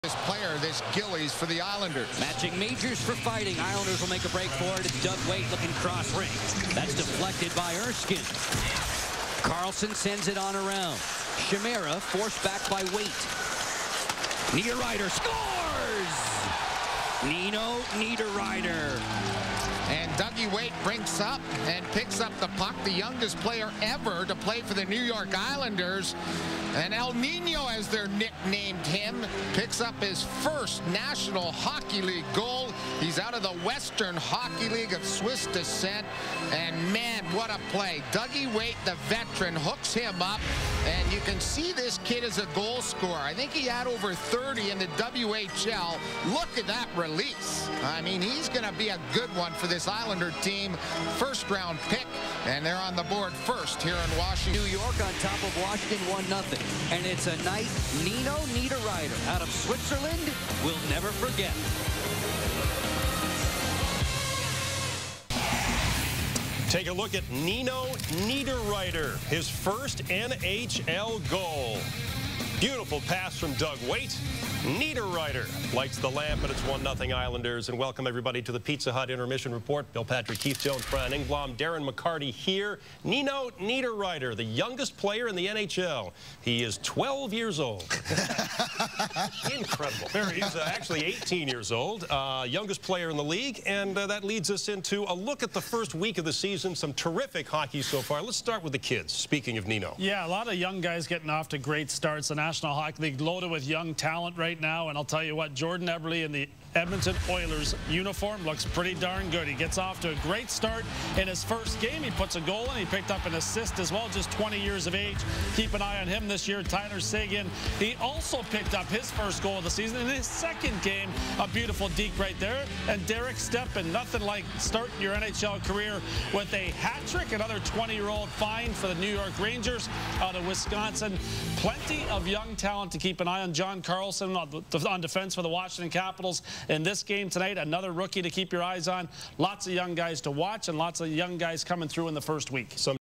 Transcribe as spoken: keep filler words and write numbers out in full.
This player, this Gillies for the Islanders. Matching majors for fighting. Islanders will make a break for it. It's Doug Weight looking cross ring. That's deflected by Erskine. Carlson sends it on around. Chimera forced back by Weight. Niederreiter scores! Nino Niederreiter. And Dougie Weight brings up and picks up the puck, the youngest player ever to play for the New York Islanders. And El Nino, as they're nicknamed him, picks up his first National Hockey League goal. He's out of the Western Hockey League of Swiss descent. And man, what a play. Dougie Weight, the veteran, hooks him up. And you can see this kid as a goal scorer. I think he had over thirty in the W H L. Look at that release. I mean, he's going to be a good one for this Islander team. First round pick, and they're on the board first here in Washington. New York on top of Washington, one nothing. And it's a night Nino Niederreiter out of Switzerland will never forget. Take a look at Nino Niederreiter, his first N H L goal. Beautiful pass from Doug Weight. Niederreiter lights the lamp, and it's one nothing Islanders. And welcome everybody to the Pizza Hut Intermission Report. Bill Patrick, Keith Jones, Brian Engblom, Darren McCarty here. Nino Niederreiter, the youngest player in the N H L. He is twelve years old. Incredible. He's uh, actually eighteen years old, uh, youngest player in the league, and uh, that leads us into a look at the first week of the season. Some terrific hockey so far. Let's start with the kids, speaking of Nino. Yeah, a lot of young guys getting off to great starts. The National Hockey League loaded with young talent right now, and I'll tell you what, Jordan Eberle in the Edmonton Oilers uniform looks pretty darn good. He gets off to a great start in his first game. He puts a goal in. He picked up an assist as well, just twenty years of age. Keep an eye on him this year. Tyler Seguin, he also picked up his first goal of the season in his second game. A beautiful deke right there. And Derek Stepan, nothing like starting your N H L career with a hat trick. Another twenty-year-old fine for the New York Rangers out of Wisconsin. Plenty of young talent to keep an eye on. John Carlson on, on defense for the Washington Capitals. In this game tonight, another rookie to keep your eyes on. Lots of young guys to watch and lots of young guys coming through in the first week. Some